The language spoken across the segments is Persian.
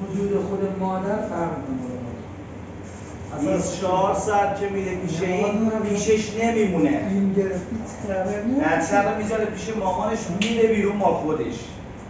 وجود خود مادر فرق میکنه. 24 ساعت که میره پیش این پیشش نمیمونه. این گرفتی بچه رو میذاره پیش مامانش، میره بیرون با خودش.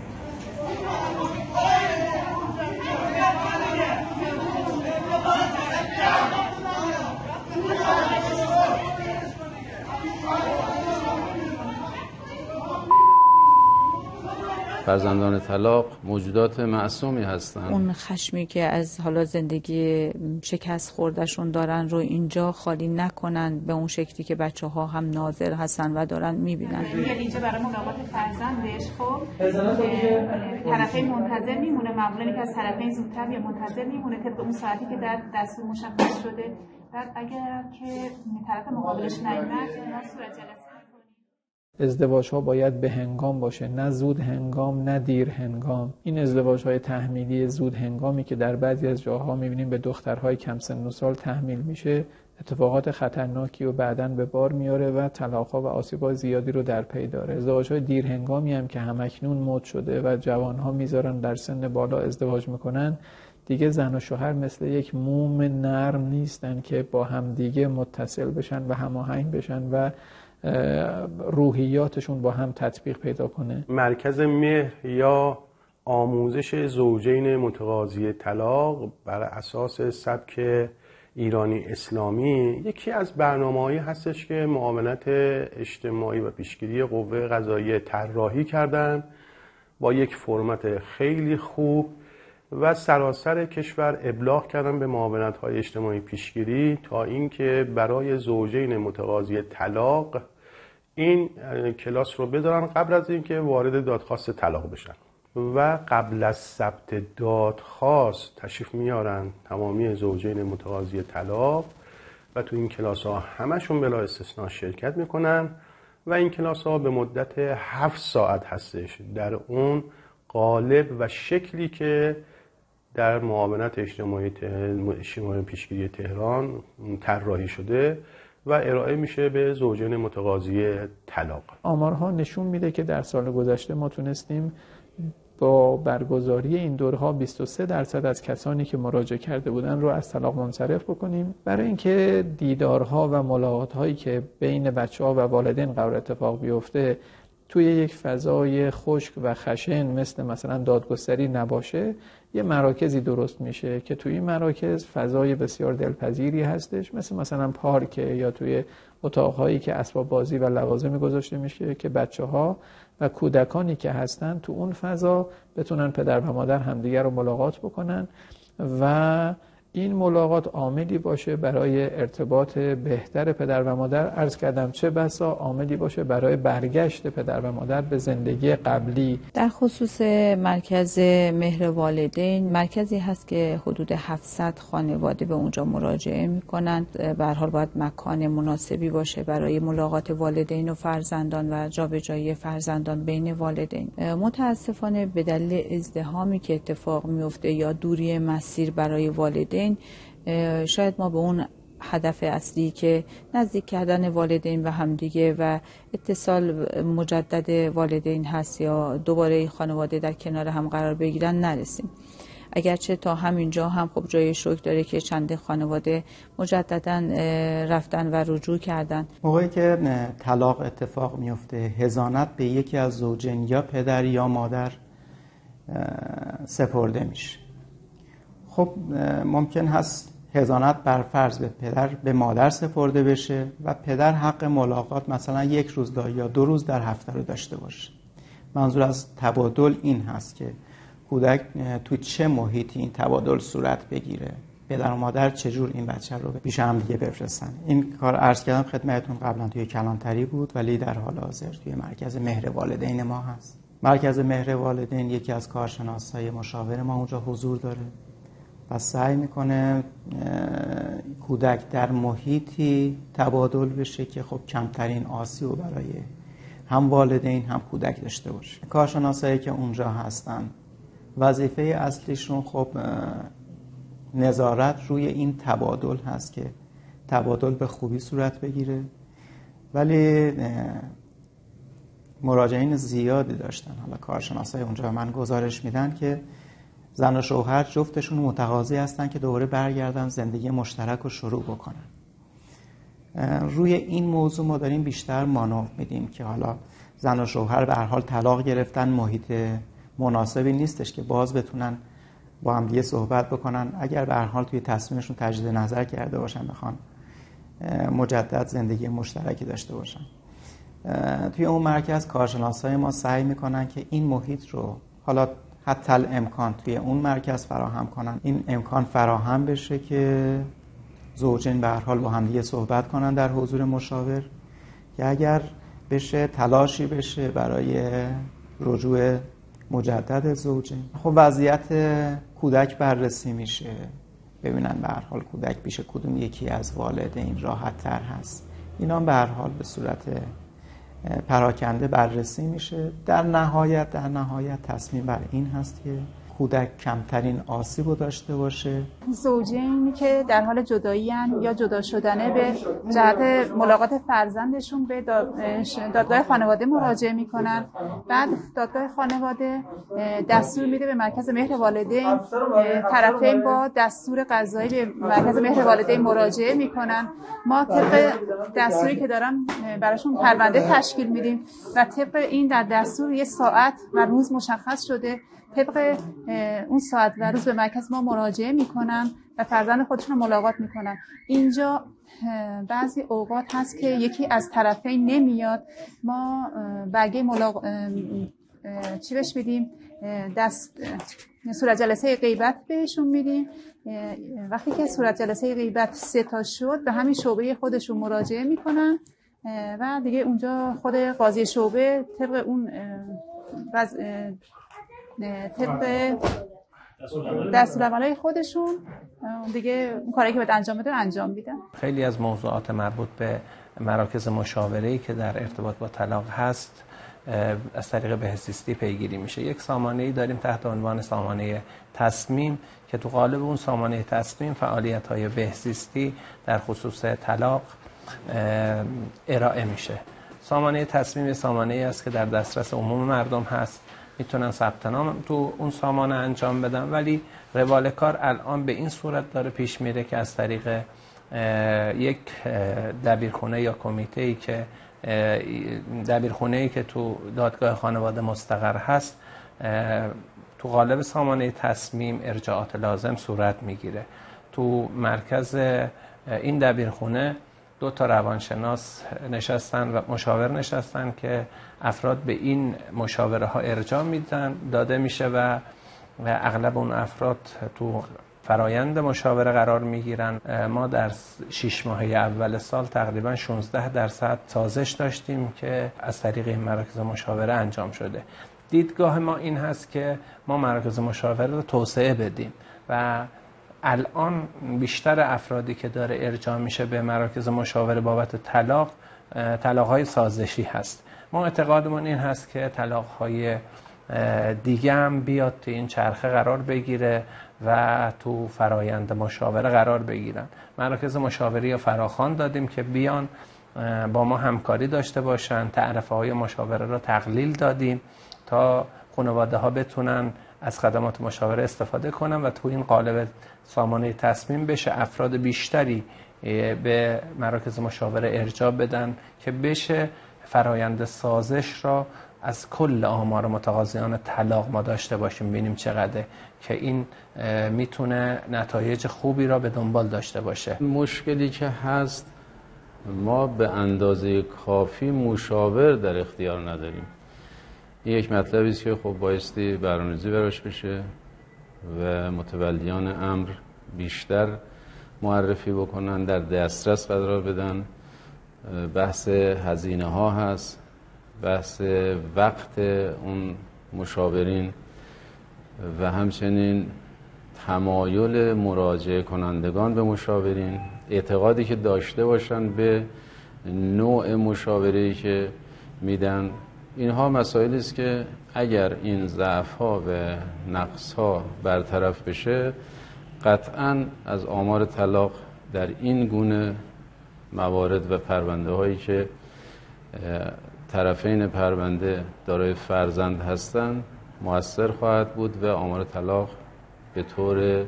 فرزندان طلاق موجودات معصومی هستند. اون خشمی که از حالا زندگی شکست خوردهشون دارن رو اینجا خالی نکنن به اون شکلی که بچه‌ها هم ناظر هستن و دارن میبینن. میاد اینجا برای ملاقات فرزندش، خب طرفین منتظر میمونه، معمولا که از طرفین زودتر یا منتظر میمونه طبق اون ساعتی که در دستور مشخص شده. بعد اگر که طرف مقابلش نیامد ما صورت جلسه ازدواج ها باید به هنگام باشه، نه زود هنگام نه دیر هنگام. این ازدواج های تحمیلی زود هنگامی که در بعضی از جاها میبینیم به دخترهای کم سن و سال تحمیل میشه، اتفاقات خطرناکی و بعداً به بار میاره و طلاق‌ها و آسیب‌های زیادی رو در پی داره. ازدواج‌های دیر هنگامی هم که همکنون مد شده و جوان‌ها میذارن در سن بالا ازدواج میکنن، دیگه زن و شوهر مثل یک موم نرم نیستن که با همدیگه متصل بشن و هماهنگ بشن و روحیاتشون با هم تطبیق پیدا کنه. مرکز مهر یا آموزش زوجین متقاضی طلاق بر اساس سبک ایرانی اسلامی یکی از برنامه‌هایی هستش که معاونت اجتماعی و پیشگیری قوه قضاییه طراحی کردن با یک فرمت خیلی خوب و سراسر کشور ابلاغ کردن به معاونت‌های اجتماعی پیشگیری تا اینکه برای زوجین متقاضی طلاق این کلاس رو بذارن قبل از اینکه وارد دادخواست طلاق بشن و قبل از ثبت دادخواست تشریف میارن تمامی زوجین متقاضی طلاق و تو این کلاس ها همشون بلا استثناء شرکت میکنن و این کلاس ها به مدت 7 ساعت هستش در اون قالب و شکلی که در معاونت اجتماعی پیشگیری تهران طراحی شده و ارائه میشه به زوجین متقاضی طلاق. آمارها نشون میده که در سال گذشته ما تونستیم با برگزاری این دورها 23% از کسانی که مراجعه کرده بودن رو از طلاق منصرف بکنیم. برای اینکه دیدارها و ملاقات‌هایی که بین بچه‌ها و والدین قرار اتفاق بیفته توی یک فضای خشک و خشن مثلا دادگستری نباشه، یه مراکزی درست میشه که توی این مراکز فضای بسیار دلپذیری هستش، مثلا پارک یا توی اتاقهایی که اسباب بازی و لوازمی گذاشته میشه که بچه‌ها و کودکانی که هستن تو اون فضا بتونن پدر و مادر همدیگر رو ملاقات بکنن و این ملاقات عاملی باشه برای ارتباط بهتر پدر و مادر. عرض کردم چه بسا عاملی باشه برای برگشت پدر و مادر به زندگی قبلی. در خصوص مرکز مهر والدین، مرکزی هست که حدود 700 خانواده به اونجا مراجعه میکنند. به هر حال باید مکان مناسبی باشه برای ملاقات والدین و فرزندان و جابجایی فرزندان بین والدین. متاسفانه به دلیل ازدحامی که اتفاق میفته یا دوری مسیر برای والدین، شاید ما به اون هدف اصلی که نزدیک کردن والدین و همدیگه و اتصال مجدد والدین هست یا دوباره خانواده در کنار هم قرار بگیرن نرسیم. اگرچه تا همینجا هم خب جای شکر داره که چند خانواده مجددا رفتن و رجوع کردن. موقعی که طلاق اتفاق میفته، حضانت به یکی از زوجین یا پدر یا مادر سپرده میشه. خب ممکن هست حضانت بر فرض به پدر به مادر سپرده بشه و پدر حق ملاقات مثلا 1 روز یا 2 روز در هفته رو داشته باشه. منظور از تبادل این هست که کودک تو چه محیطی این تبادل صورت بگیره، پدر و مادر چجور این بچه رو پیش هم دیگه بفرستن. این کار عرض کردم خدمتتون قبلا توی کلانتری بود ولی در حال حاضر توی مرکز مهر والدین ما هست. مرکز مهر والدین یکی از کارشناسای مشاور ما اونجا حضور داره و سعی میکنه کودک در محیطی تبادل بشه که خب کمترین آسیب برای هم والدین هم کودک داشته باشه. کارشناسایی که اونجا هستن وظیفه اصلیشون خب نظارت روی این تبادل هست که تبادل به خوبی صورت بگیره، ولی مراجعین زیادی داشتن. حالا کارشناسای اونجا من گزارش میدن که زن و شوهر جفتشون متقاضی هستن که دوباره برگردن زندگی مشترک رو شروع بکنن. روی این موضوع ما داریم بیشتر مانور میدیم که حالا زن و شوهر به هر حال طلاق گرفتن، محیط مناسبی نیستش که باز بتونن با هم دیگه صحبت بکنن. اگر به هر حال توی تصمیمشون تجدید نظر کرده باشن، بخوان مجدد زندگی مشترکی داشته باشن. توی اون مرکز کارشناسای ما سعی میکنن که این محیط رو حالا حتی الامکان توی اون مرکز فراهم کنن. این امکان فراهم بشه که زوجین به هر حال با هم دیگه صحبت کنن در حضور مشاور، که اگر بشه تلاشی بشه برای رجوع مجدد زوجین. خب وضعیت کودک بررسی میشه، ببینن به هر حال کودک پیش کدوم یکی از والدین راحت تر هست. اینا به هر حال به صورت پراکنده بررسی میشه. در نهایت تصمیم بر این هست که کودک کمترین آسیب رو داشته باشه. زوجین که در حال جدایی هن یا جدا شدنه به جهت ملاقات فرزندشون به دادگاه خانواده مراجعه میکنن. بعد دادگاه خانواده دستور میده به مرکز مهر والدین، طرفین با دستور قضایی به مرکز مهر والدین مراجعه میکنن. ما طبق دستوری که دارم براشون پرونده تشکیل میدیم و طبق این در دستور یه ساعت و روز مشخص شده. طبق اون ساعت و روز به مرکز ما مراجعه میکنن و فرزند خودشون رو ملاقات میکنن. اینجا بعضی اوقات هست که یکی از طرفین نمیاد، ما برگه چی بهش میدیم، صورت جلسه غیبت بهشون میدیم. وقتی که صورت جلسه غیبت 3 تا شد، به همین شعبه خودشون مراجعه میکنن و دیگه اونجا خود قاضی شعبه طبق اون طبق دستورالعملای خودشون دیگه اون کاری که باید انجام بده انجام میدن. خیلی از موضوعات مربوط به مراکز مشاوره‌ای که در ارتباط با طلاق هست از طریق بهزیستی پیگیری میشه. یک سامانه‌ای داریم تحت عنوان سامانه تصمیم که تو قالب اون سامانه تصمیم فعالیت‌های بهزیستی در خصوص طلاق ارائه میشه. سامانه تصمیم سامانه‌ای است که در دسترس عموم مردم هست، میتونن ثبت نام تو اون سامانه انجام بدن، ولی روال کار الان به این صورت داره پیش میره که از طریق یک دبیرخونه یا کمیته‌ای که دبیرخونه‌ای که تو دادگاه خانواده مستقر هست، تو قالب سامانه تصمیم ارجاعات لازم صورت میگیره. تو مرکز این دبیرخونه 2 تا روانشناس نشستن و مشاور نشستن که افراد به این مشاوره ها ارجاع داده میشه و اغلب اون افراد تو فرایند مشاوره قرار میگیرن. ما در 6 ماه اول سال تقریبا 16% سازش داشتیم که از طریق این مراکز مشاوره انجام شده. دیدگاه ما این هست که ما مراکز مشاوره رو توسعه بدیم و الان بیشتر افرادی که داره ارجاع میشه به مراکز مشاوره بابت طلاق‌های سازشی هست. ما اعتقادمون این هست که طلاق‌های دیگه هم بیاد تو این چرخه قرار بگیره و تو فرایند مشاوره قرار بگیرن. مراکز مشاوره فراخوان دادیم که بیان با ما همکاری داشته باشن. تعرفه‌های مشاوره رو تقلیل دادیم تا خانواده ها بتونن از خدمات مشاوره استفاده کنن و تو این قالب سامانه تصمیم بشه افراد بیشتری به مراکز مشاوره ارجاع بدن که بشه فرایند سازش را از کل آمار متقاضیان طلاق ما داشته باشیم، ببینیم چقدر که این میتونه نتایج خوبی را به دنبال داشته باشه. مشکلی که هست ما به اندازه کافی مشاور در اختیار نداریم. این یک مطلبی است که خب بایستی برنامه‌ریزی براش بشه و متولیان امر بیشتر معرفی بکنن، در دسترس قرار بدن. بحث هزینه ها هست، بحث وقت اون مشاورین و همچنین تمایل مراجعه کنندگان به مشاورین، اعتقادی که داشته باشن به نوع مشاوره‌ای که میدن. اینها مسائلی است که اگر این ضعف‌ها و نقص‌ها برطرف بشه، قطعاً از آمار طلاق در این گونه موارد و پرونده‌هایی که طرفین پرونده دارای فرزند هستند مؤثر خواهد بود و آمار طلاق به طور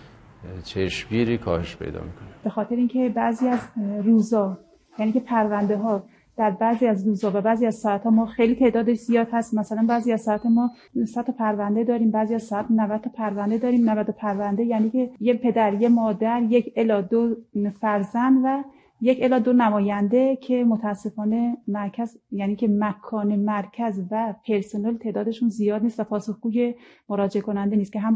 چشمگیری کاهش پیدا میکنه. به خاطر اینکه بعضی از روزا، یعنی که پرونده ها در بعضی از روزا و بعضی از ساعت ها ما خیلی تعدادش زیاد هست. مثلا بعضی از ساعت ما 100 تا پرونده داریم، بعضی از ساعت 90 تا پرونده داریم. 90 تا پرونده یعنی که یه پدر، یه مادر، 1 الی 2 فرزند و 1 الی 2 نماینده که متاسفانه مرکز، یعنی که مکان مرکز و پرسنل تعدادشون زیاد نیست و پاسخگوی مراجعه کننده نیست که هم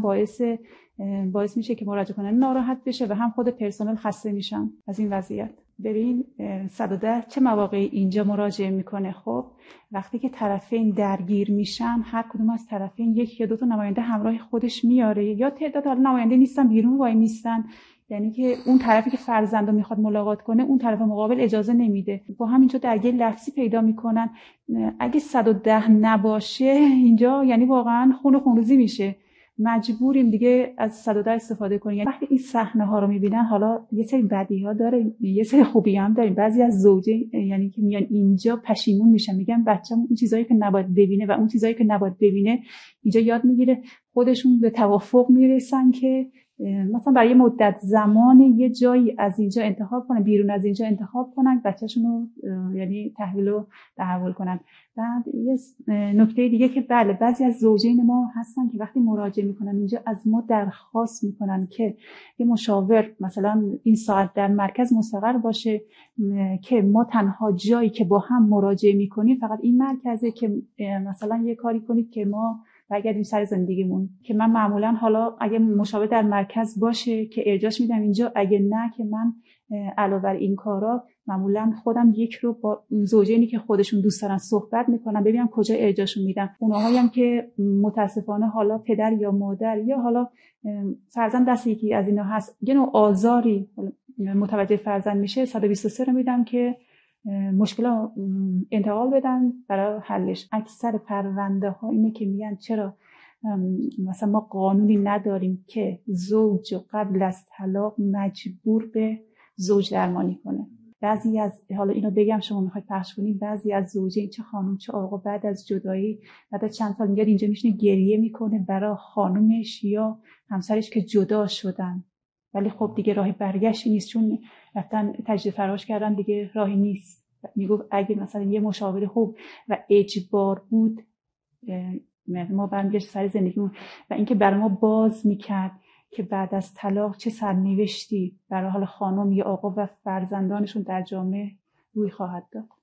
باعث میشه که مراجعه کننده ناراحت بشه و هم خود پرسنل خسته میشن از این وضعیت. ببین 110 چه مواقعی اینجا مراجعه میکنه؟ خب وقتی که طرفین درگیر میشن، هر کدوم از طرفین 1 یا 2 تا نماینده همراه خودش میاره، یا تعداد نماینده نیستن، بیرون وای میستن، یعنی که اون طرفی که فرزند رو میخواد ملاقات کنه اون طرف مقابل اجازه نمیده، با همینجا درگیر لفظی پیدا میکنن. اگه 110 نباشه اینجا یعنی واقعا خون و خونریزی میشه، مجبوریم دیگه از 110 استفاده کنیم. یعنی وقتی این صحنه ها رو میبینن، حالا یه سری بدی ها داره، یه سری خوبی هم داریم. بعضی از زوجه یعنی که میان اینجا پشیمون میشن، میگن بچه‌م اون چیزایی که نباید ببینه و اون چیزایی که نباید ببینه اینجا یاد میگیره. خودشون به توافق میرسن که مثلا برای مدت زمان یه جایی از اینجا انتخاب کنن، بیرون از اینجا انتخاب کنن، بچه‌شون رو یعنی تحویل و تحول کنن. بعد یه نکته دیگه که بله بعضی از زوجین ما هستن که وقتی مراجعه میکنن اینجا از ما درخواست میکنن که یه مشاور مثلا این ساعت در مرکز مستقر باشه، که ما تنها جایی که با هم مراجعه میکنیم فقط این مرکزه، که مثلا یه کاری کنید که ما برگردیم سر زندگیمون. که من معمولا حالا اگه مشاور در مرکز باشه که ارجاش میدم اینجا، اگه نه که من علاوه بر این کارا معمولا خودم یک رو با زوجینی که خودشون دوست دارن صحبت میکنم، ببینم کجا ارجاشون میدم. اونهایی هم که متاسفانه حالا پدر یا مادر یا حالا فرزند دست یکی از اینا هست، یه نوع آزاری متوجه فرزند میشه، 123 رو میدم که مشکل انتقال بدن برای حلش. اکثر پرونده ها اینه که میگن چرا مثلا ما قانونی نداریم که زوج قبل از طلاق مجبور به زوج درمانی کنه. بعضی از، حالا اینو بگم شما میخواید پخش کنید، بعضی از زوجین چه خانم چه آقا بعد از جدایی، بعد از چند سال میاد اینجا میشینه گریه میکنه برای خانومش یا همسرش که جدا شدن، ولی خب دیگه راه برگشتی نیست، چون رفتن تجدید فراش کردن، دیگه راهی نیست. میگفت اگه مثلا یه مشاور خوب و اجبار بود ما برمیگشت سر زندگیمون، و اینکه برای ما باز میکرد که بعد از طلاق چه سرنوشتی برای حال خانم یا آقا و فرزندانشون در جامعه روی خواهد داد.